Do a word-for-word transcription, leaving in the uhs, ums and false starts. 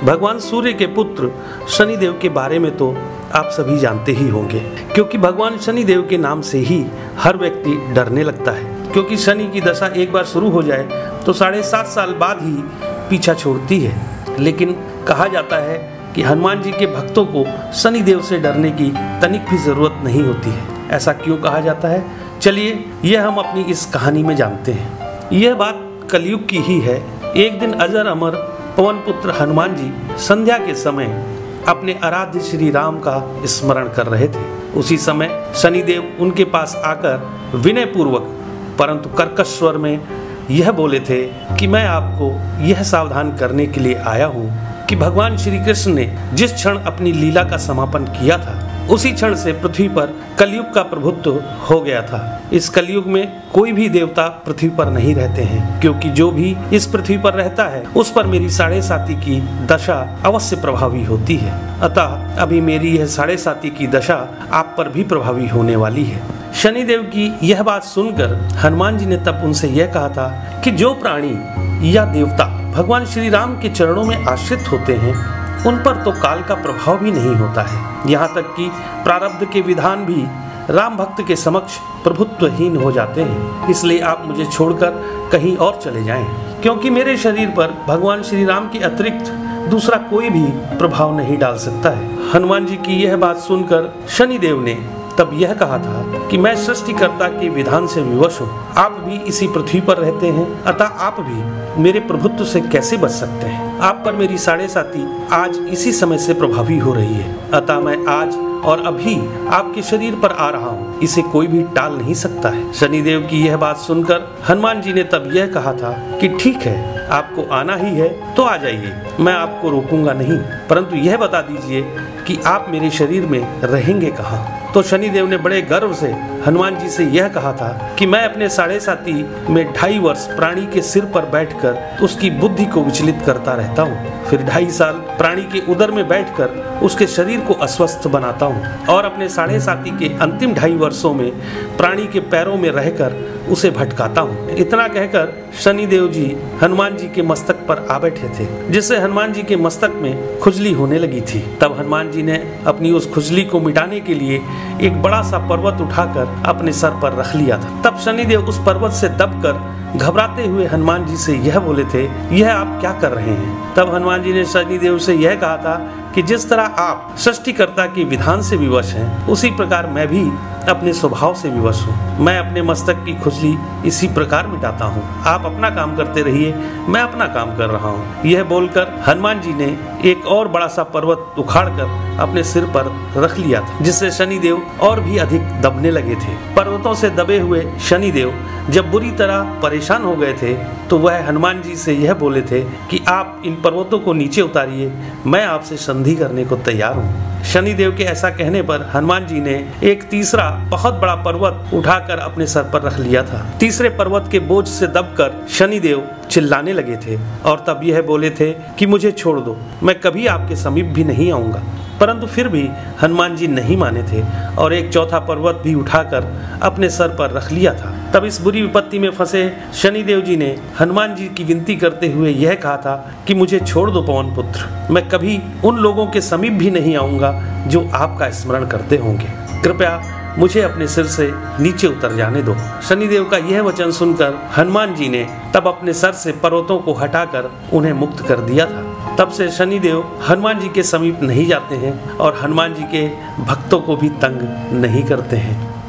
भगवान सूर्य के पुत्र शनिदेव के बारे में तो आप सभी जानते ही होंगे, क्योंकि भगवान शनिदेव के नाम से ही हर व्यक्ति डरने लगता है। क्योंकि शनि की दशा एक बार शुरू हो जाए तो साढ़े सात साल बाद ही पीछा छोड़ती है। लेकिन कहा जाता है कि हनुमान जी के भक्तों को शनिदेव से डरने की तनिक भी जरूरत नहीं होती है। ऐसा क्यों कहा जाता है, चलिए यह हम अपनी इस कहानी में जानते हैं। यह बात कलयुग की ही है। एक दिन अजर अमर पवन पुत्र हनुमान जी संध्या के समय अपने आराध्य श्री राम का स्मरण कर रहे थे। उसी समय शनिदेव उनके पास आकर विनय पूर्वक परंतु कर्कश स्वर में यह बोले थे कि मैं आपको यह सावधान करने के लिए आया हूँ कि भगवान श्री कृष्ण ने जिस क्षण अपनी लीला का समापन किया था उसी क्षण से पृथ्वी पर कलयुग का प्रभुत्व हो गया था। इस कलयुग में कोई भी देवता पृथ्वी पर नहीं रहते हैं, क्योंकि जो भी इस पृथ्वी पर रहता है उस पर मेरी साढ़े साती की दशा अवश्य प्रभावी होती है। अतः अभी मेरी यह साढ़े साती की दशा आप पर भी प्रभावी होने वाली है। शनिदेव की यह बात सुनकर हनुमान जी ने तब उनसे यह कहा था कि जो प्राणी या देवता भगवान श्री राम के चरणों में आश्रित होते हैं उन पर तो काल का प्रभाव भी नहीं होता है। यहाँ तक कि प्रारब्ध के विधान भी राम भक्त के समक्ष प्रभुत्वहीन हो जाते हैं। इसलिए आप मुझे छोड़कर कहीं और चले जाएं, क्योंकि मेरे शरीर पर भगवान श्री राम के अतिरिक्त दूसरा कोई भी प्रभाव नहीं डाल सकता है। हनुमान जी की यह बात सुनकर शनिदेव ने तब यह कहा था कि मैं सृष्टिकर्ता के विधान से विवश हूँ। आप भी इसी पृथ्वी पर रहते हैं, अतः आप भी मेरे प्रभुत्व से कैसे बच सकते हैं। आप पर मेरी साढ़े साती आज इसी समय से प्रभावी हो रही है, अतः मैं आज और अभी आपके शरीर पर आ रहा हूँ, इसे कोई भी टाल नहीं सकता है। शनिदेव की यह बात सुनकर हनुमान जी ने तब यह कहा था कि ठीक है, आपको आना ही है तो आ जाइए, मैं आपको रोकूंगा नहीं, परंतु यह बता दीजिए कि आप मेरे शरीर में रहेंगे कहाँ। तो शनिदेव ने बड़े गर्व से हनुमान जी से यह कहा था कि मैं अपने साढ़े साती में ढाई वर्ष प्राणी के सिर पर बैठकर उसकी बुद्धि को विचलित करता रहता हूँ, फिर ढाई साल प्राणी के उदर में बैठकर उसके शरीर को अस्वस्थ बनाता हूँ और अपने साढ़े साती के अंतिम ढाई वर्षों में प्राणी के पैरों में रहकर उसे भटकाता हूँ। इतना कहकर शनिदेव जी हनुमान जी के मस्तक पर आ बैठे थे, जिससे हनुमान जी के मस्तक में खुजली होने लगी थी। तब हनुमान जी ने अपनी उस खुजली को मिटाने के लिए एक बड़ा सा पर्वत उठाकर अपने सर पर रख लिया था। तब शनिदेव उस पर्वत से दबकर घबराते हुए हनुमान जी से यह बोले थे, यह आप क्या कर रहे हैं। तब हनुमान जी ने शनिदेव से यह कहा था कि जिस तरह आप सृष्टिकर्ता के विधान से विवश हैं, उसी प्रकार मैं भी अपने स्वभाव से विवश हूँ। मैं अपने मस्तक की खुजली इसी प्रकार मिटाता हूँ। आप अपना काम करते रहिए, मैं अपना काम कर रहा हूँ। यह बोलकर हनुमान जी ने एक और बड़ा सा पर्वत उखाड़कर अपने सिर पर रख लिया था, जिससे शनिदेव और भी अधिक दबने लगे थे। पर्वतों से दबे हुए शनिदेव जब बुरी तरह परेशान हो गए थे तो वह हनुमान जी से यह बोले थे कि आप इन पर्वतों को नीचे उतारिए, मैं आपसे संधि करने को तैयार हूँ। शनिदेव के ऐसा कहने पर हनुमान जी ने एक तीसरा बहुत बड़ा पर्वत उठाकर अपने सर पर रख लिया था। तीसरे पर्वत के बोझ से दबकर शनिदेव चिल्लाने लगे थे और तब यह बोले थे कि मुझे छोड़ दो, मैं कभी आपके समीप भी नहीं आऊंगा। परंतु फिर भी हनुमान जी नहीं माने थे और एक चौथा पर्वत भी उठाकर अपने सर पर रख लिया था। तब इस बुरी विपत्ति में फंसे शनिदेव जी ने हनुमान जी की विनती करते हुए यह कहा था कि मुझे छोड़ दो पवन पुत्र, मैं कभी उन लोगों के समीप भी नहीं आऊंगा जो आपका स्मरण करते होंगे। कृपया मुझे अपने सिर से नीचे उतर जाने दो। शनिदेव का यह वचन सुनकर हनुमान जी ने तब अपने सर से पर्वतों को हटाकर उन्हें मुक्त कर दिया था। तब से शनिदेव हनुमान जी के समीप नहीं जाते हैं और हनुमान जी के भक्तों को भी तंग नहीं करते हैं।